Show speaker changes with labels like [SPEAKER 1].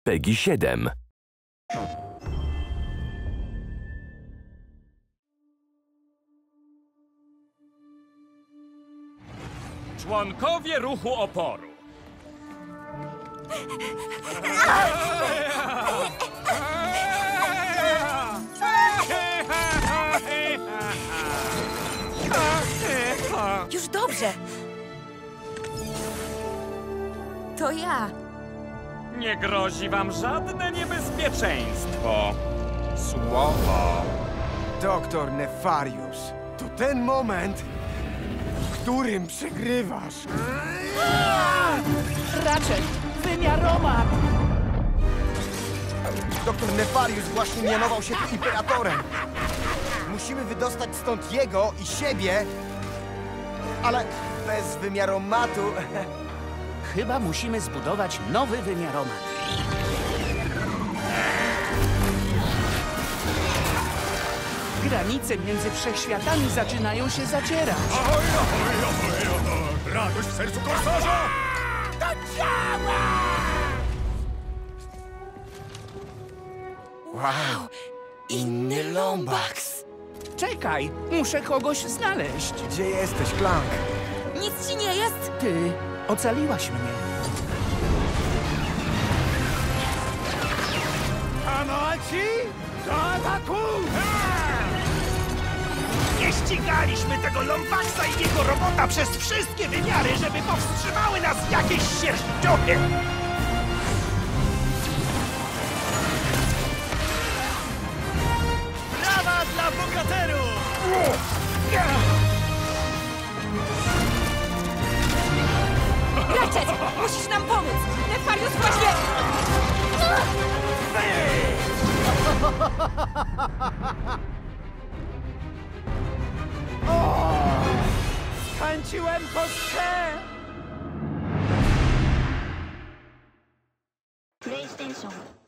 [SPEAKER 1] PEGI 7.
[SPEAKER 2] Członkowie ruchu oporu.
[SPEAKER 3] Już dobrze. To ja.
[SPEAKER 2] Nie grozi wam żadne niebezpieczeństwo. Słowo.
[SPEAKER 4] Doktor Nefarius, to ten moment, w którym przegrywasz.
[SPEAKER 5] Ratchet, wymiaromat!
[SPEAKER 4] Doktor Nefarius właśnie mianował się tu imperatorem. Musimy wydostać stąd jego i siebie, ale bez wymiaromatu.
[SPEAKER 5] Chyba musimy zbudować nowy wymiaromat. Granice między wszechświatami zaczynają się zacierać.
[SPEAKER 2] Radość w sercu korsarza!
[SPEAKER 5] Do działa!
[SPEAKER 4] Wow, inny Lombax.
[SPEAKER 5] Czekaj, muszę kogoś znaleźć.
[SPEAKER 4] Gdzie jesteś, Clank?
[SPEAKER 3] Nic ci nie jest?
[SPEAKER 5] Ty ocaliłaś mnie.
[SPEAKER 4] Amaci, do ataku!
[SPEAKER 6] Nie ścigaliśmy tego Lombaxa i jego robota przez wszystkie wymiary, żeby powstrzymały nas jakieś sierściochy! Brawa dla bohaterów!
[SPEAKER 3] Ratchet, musisz nam pomóc. Nefarius właśnie...
[SPEAKER 4] Kręciłem kostkę!
[SPEAKER 7] PlayStation